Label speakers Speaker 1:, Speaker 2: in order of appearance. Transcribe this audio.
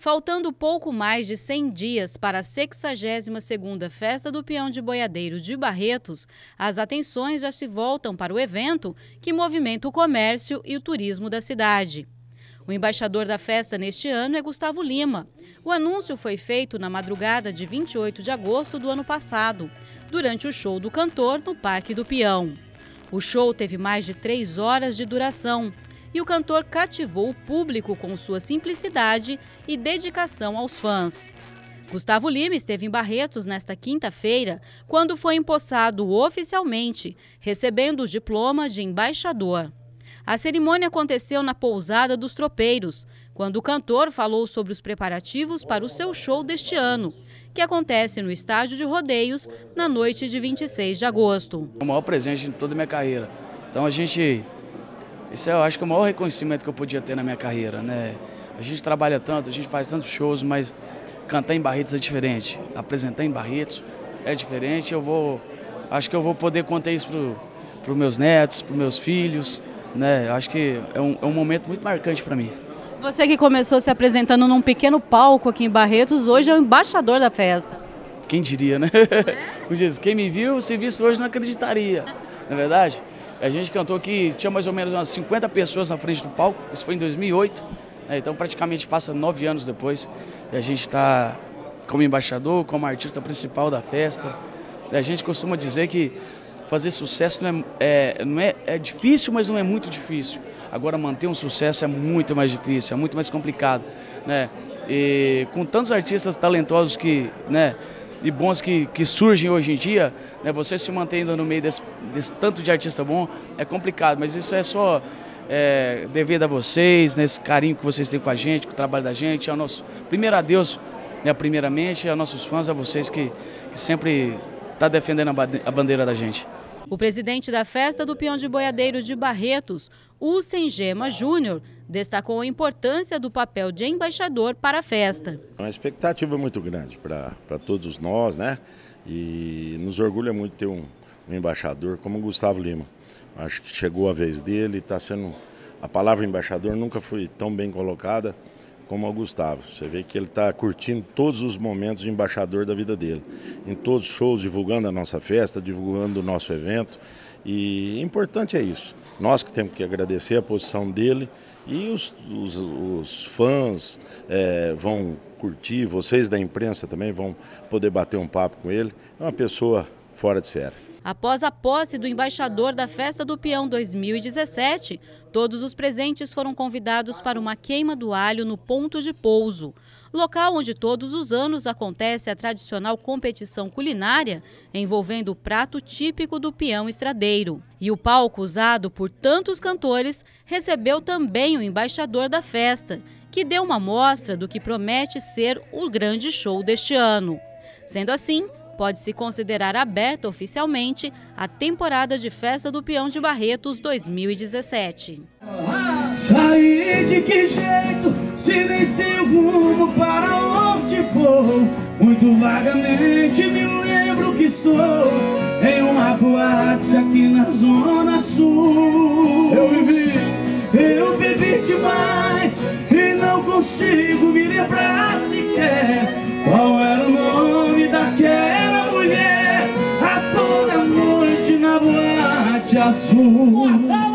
Speaker 1: Faltando pouco mais de 100 dias para a 62ª Festa do Peão de Boiadeiro de Barretos, as atenções já se voltam para o evento que movimenta o comércio e o turismo da cidade. O embaixador da festa neste ano é Gustavo Lima. O anúncio foi feito na madrugada de 28 de agosto do ano passado, durante o show do cantor no Parque do Peão. O show teve mais de 3 horas de duração. E o cantor cativou o público com sua simplicidade e dedicação aos fãs. Gustavo Lima esteve em Barretos nesta quinta-feira, quando foi empossado oficialmente, recebendo o diploma de embaixador. A cerimônia aconteceu na Pousada dos Tropeiros, quando o cantor falou sobre os preparativos para o seu show deste ano, que acontece no estádio de Rodeios na noite de 26 de agosto.
Speaker 2: É o maior presente de toda a minha carreira. Então esse eu acho que é o maior reconhecimento que eu podia ter na minha carreira, né? A gente trabalha tanto, a gente faz tantos shows, mas cantar em Barretos é diferente. Apresentar em Barretos é diferente. Acho que eu vou poder contar isso para os meus netos, para os meus filhos, né? Acho que é um momento muito marcante para mim.
Speaker 1: Você que começou se apresentando num pequeno palco aqui em Barretos, hoje é o embaixador da festa.
Speaker 2: Quem diria, né? Quem me viu, se visse hoje, não acreditaria, não é verdade? A gente cantou aqui, tinha mais ou menos umas 50 pessoas na frente do palco, isso foi em 2008, né? Então praticamente passa 9 anos depois, e a gente está como embaixador, como artista principal da festa. E a gente costuma dizer que fazer sucesso é difícil, mas não é muito difícil. Agora manter um sucesso é muito mais difícil, é muito mais complicado, né? E com tantos artistas talentosos e bons que surgem hoje em dia, né, você se mantendo no meio desse tanto de artista bom é complicado, mas isso é só devido a vocês, nesse carinho que vocês têm com a gente, com o trabalho da gente, ao nosso, primeiro a Deus, né, primeiramente, aos nossos fãs, a vocês que sempre estão defendendo a bandeira da gente.
Speaker 1: O presidente da Festa do Peão de Boiadeiro de Barretos, Ucen Gema Júnior, destacou a importância do papel de embaixador para a festa.
Speaker 3: É uma expectativa muito grande para todos nós, né? E nos orgulha muito ter um embaixador como o Gustavo Lima. Acho que chegou a vez dele, está sendo... A palavra embaixador nunca foi tão bem colocada como o Gustavo. Você vê que ele está curtindo todos os momentos de embaixador da vida dele. Em todos os shows, divulgando a nossa festa, divulgando o nosso evento. E importante é isso. Nós que temos que agradecer a posição dele e os fãs vão curtir, vocês da imprensa também vão poder bater um papo com ele. É uma pessoa fora de série.
Speaker 1: Após a posse do embaixador da Festa do Peão 2017, todos os presentes foram convidados para uma queima do alho no ponto de pouso, local onde todos os anos acontece a tradicional competição culinária envolvendo o prato típico do peão estradeiro. E o palco usado por tantos cantores recebeu também o embaixador da festa, que deu uma amostra do que promete ser o grande show deste ano. Sendo assim, pode-se considerar aberta oficialmente a temporada de Festa do Peão de Barretos 2017.
Speaker 4: Saí de que jeito, se nem sei o rumo para onde vou. Muito vagamente me lembro que estou em uma boate aqui na Zona Sul. Eu bebi demais e não consigo me lembrar sequer qual era o nome daquela mulher. A toda noite na boate azul.